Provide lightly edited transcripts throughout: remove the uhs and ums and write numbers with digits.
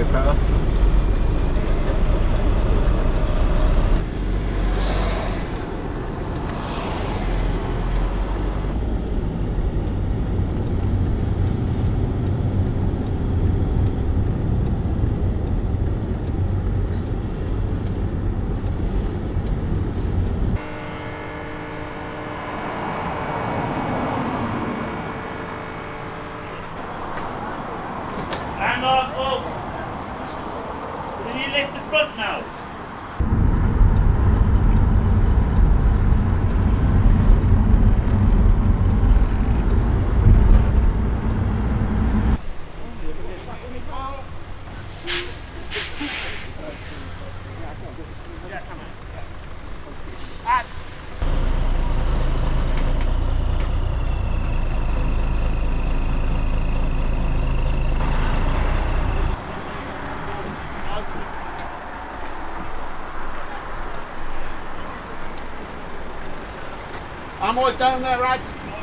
GoPro. Hang on, oh! Can you lift the front now? Yeah, come on. I'm all down there, Raj.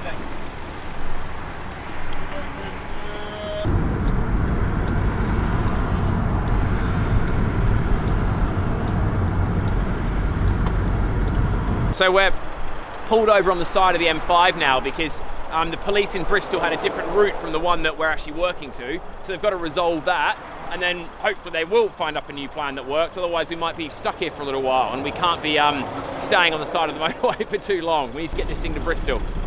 So we're pulled over on the side of the M5 now because the police in Bristol had a different route from the one that we're actually working to. So they've got to resolve that, and then hopefully they will find up a new plan that works. Otherwise we might be stuck here for a little while, and we can't be staying on the side of the motorway for too long. We need to get this thing to Bristol.